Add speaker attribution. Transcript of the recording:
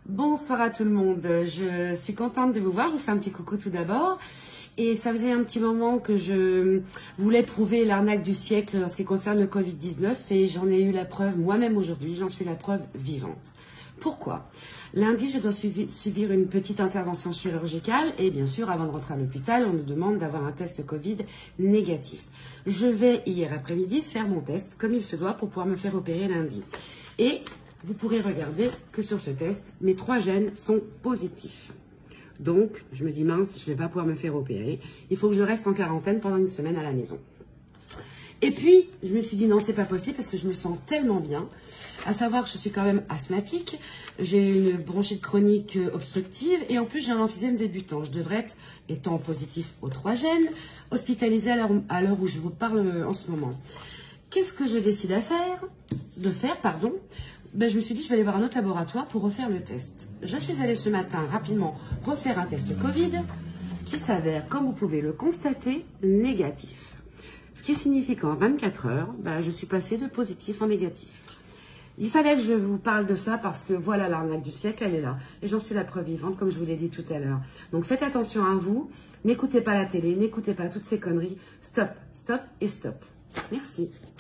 Speaker 1: Bonsoir à tout le monde, je suis contente de vous voir, je vous fais un petit coucou tout d'abord. Et ça faisait un petit moment que je voulais prouver l'arnaque du siècle en ce qui concerne le Covid-19 et j'en ai eu la preuve moi-même aujourd'hui, j'en suis la preuve vivante. Pourquoi? Lundi, je dois subir une petite intervention chirurgicale et bien sûr, avant de rentrer à l'hôpital, on nous demande d'avoir un test Covid négatif. Je vais hier après-midi faire mon test comme il se doit pour pouvoir me faire opérer lundi. Et vous pourrez regarder que sur ce test, mes 3 gènes sont positifs. Donc, je me dis mince, je ne vais pas pouvoir me faire opérer. Il faut que je reste en quarantaine pendant une semaine à la maison. Et puis, je me suis dit non, c'est pas possible parce que je me sens tellement bien. À savoir que je suis quand même asthmatique. J'ai une bronchite chronique obstructive et en plus, j'ai un emphysème débutant. Je devrais être, étant positif aux 3 gènes, hospitalisée à l'heure où je vous parle en ce moment. Qu'est-ce que je décide de faire, je me suis dit, je vais aller voir un autre laboratoire pour refaire le test. Je suis allée ce matin rapidement refaire un test Covid qui s'avère, comme vous pouvez le constater, négatif. Ce qui signifie qu'en 24 heures, je suis passée de positif en négatif. Il fallait que je vous parle de ça parce que voilà, l'arnaque du siècle, elle est là. Et j'en suis la preuve vivante, comme je vous l'ai dit tout à l'heure. Donc faites attention à vous, n'écoutez pas la télé, n'écoutez pas toutes ces conneries. Stop, stop et stop. Merci.